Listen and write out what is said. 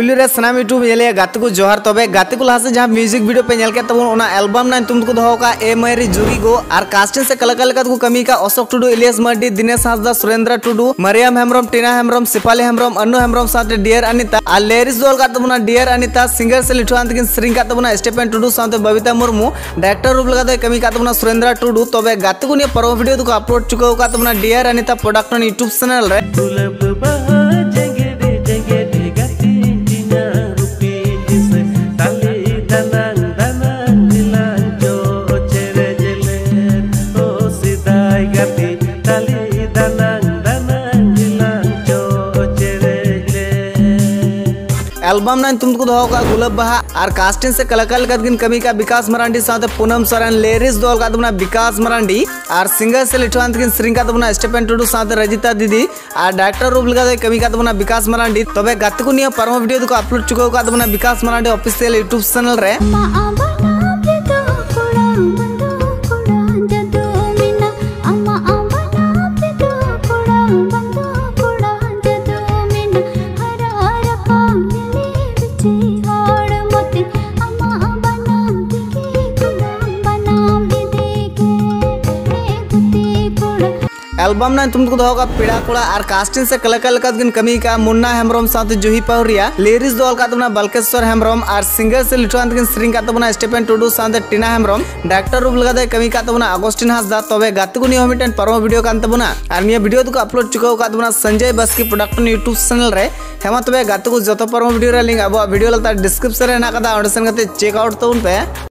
Police रे सनाम YouTube ये गाते को जोहार तबे गाते को लासे जहां म्यूजिक वीडियो पे के तब एल्बम ना तुमको दो का ए मेरी जुगी गो और कास्टिंग से कलाकार को कमी का अशोक टुडू इलियास मर्डी दिनेश हांसदा सुरेंद्र टुडू मरियम हेम्ब्रम टीना हेम्ब्रम सिपाली हेम्ब्रम अनु हेम्ब्रम साथे डियर अनिता और लेरिस दोल का तब डियर अनिता सिंगर से लिठुआन तकिन श्रिंग का तब स्टेफन टुडू साथे बबीता मुर्मू डायरेक्टर रूप लगा कमी का तब सुरेंद्र टुडू तबे गाते को परम वीडियो को अपलोड चुका का तब dear Anita production YouTube channel रे एल्बम ना तुमको दो का गुलाब बहा और कास्टिंग से कलाकार कमी का विकास मरांडी साथ पूनम सोरेन लेरिस दोल का तब विकास मरांडी और सिंगर से लिठुआन तकिन श्रिंग का तब स्टेफन टुडू साथ रजिता दीदी और डायरेक्टर रूप लगा कमी का तब विकास मरांडी तबे गाते को परम वीडियो को अपलोड चुका का तब Vikas Marandi official YouTube channel रे एल्बम ना तुमको दो का पीड़ा कोड़ा और कास्टिंग से कलाकार कमी का मुन्ना हेम्ब्रम साथ जुही पावरिया लेरिस दोल का तब बलकेश्वर हेम्ब्रम और सिंगर से लिठुआन तकिन श्रिंग का तब स्टेफन टुडू साथ टीना हेम्ब्रम डायरेक्टर रूप लगा कमी का तब अगस्टिन हांसदा तबे गाते को मिटन परम वीडियो कान तबना और निया वीडियो को अपलोड चुका का तब Sanjay Baski production YouTube channel रे हेमा तबे गाते को जतो परम वीडियो रे लिंक अब वीडियो लगता डिस्क्रिप्शन रे ना कदा ऑडिशन करते चेक आउट तबन पे।